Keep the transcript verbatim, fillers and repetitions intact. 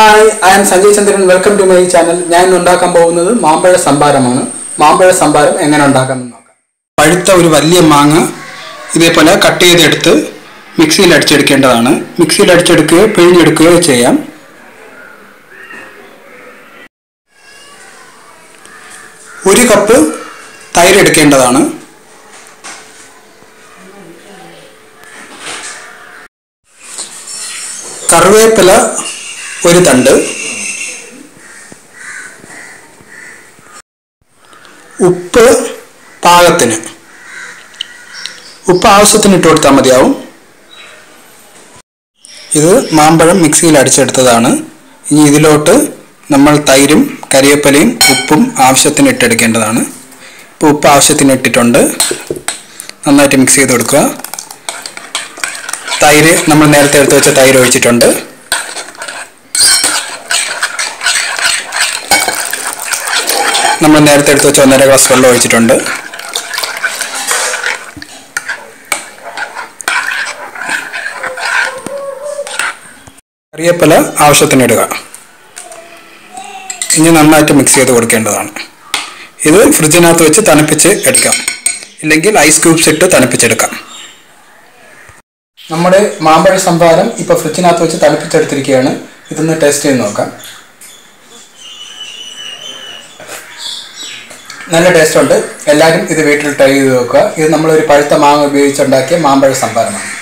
Hi, I am Sanjay Chandran. Welcome to my channel. ഞാൻ ഉണ്ടാക്കാൻ പോകുന്നത് മാമ്പഴ സംഭാരമാണ്. മാമ്പഴ സംഭാരം എങ്ങനെ ഉണ്ടാക്കാമെന്ന് നോക്കാം. പഴുത്ത ഒരു വലിയ മാങ്ങ ഇതേപോലെ കട്ട് ചെയ്തെടുത്ത് മിക്സിയിൽ അടിച്ചെടുക്കേണ്ടതാണ്. മിക്സിയിൽ അടിച്ചെടുക്കുകയോ പിഴിഞ്ഞെടുക്കുകയോ ചെയ്യാം. ഒരു കപ്പ് തൈര് എടുക്കേണ്ടതാണ്. കറിവേപ്പില ഒരു തണ്ട്, ഉപ്പ് പാകത്തിന്, ഉപ്പ് ആവശ്യത്തിന് ഇട്ട് കൊടുത്താൽ മതിയാവും. ഇത് മാമ്പഴം മിക്സിയിൽ അടിച്ചെടുത്തതാണ്. ഇനി ഇതിലോട്ട് നമ്മൾ തൈരും കറിവേപ്പിലയും ഉപ്പും ആവശ്യത്തിന് ഇട്ടെടുക്കേണ്ടതാണ്. ഇപ്പോൾ ഉപ്പ് ആവശ്യത്തിന് ഇട്ടിട്ടുണ്ട്. നന്നായിട്ട് മിക്സ് ചെയ്ത് കൊടുക്കുക. തൈര് നമ്മൾ നേരത്തെ എടുത്ത് വെച്ച തൈര് ഒഴിച്ചിട്ടുണ്ട്. നമ്മൾ നേരത്തെ എടുത്ത് വെച്ച ഒന്നര ഗ്ലാസ് വെള്ളം ഒഴിച്ചിട്ടുണ്ട്. കറിവേപ്പില ആവശ്യത്തിന് ഇടുക. ഇനി നന്നായിട്ട് മിക്സ് ചെയ്ത് കൊടുക്കേണ്ടതാണ്. ഇത് ഫ്രിഡ്ജിനകത്ത് വെച്ച് തണുപ്പിച്ച് എടുക്കാം, ഇല്ലെങ്കിൽ ഐസ് ക്യൂബ്സ് ഇട്ട് തണുപ്പിച്ചെടുക്കാം. നമ്മുടെ മാമ്പഴ സംഭാരം ഇപ്പോൾ ഫ്രിഡ്ജിനകത്ത് വെച്ച് തണുപ്പിച്ചെടുത്തിരിക്കുകയാണ്. ഇതൊന്ന് ടേസ്റ്റ് ചെയ്ത് നോക്കാം. നല്ല ടേസ്റ്റ് ഉണ്ട്. എല്ലാവരും ഇത് വീട്ടിൽ ട്രൈ ചെയ്ത് നോക്കുക. ഇത് നമ്മളൊരു പഴുത്ത മാങ്ങ ഉപയോഗിച്ചുണ്ടാക്കിയ മാമ്പഴ സംഭാരമാണ്.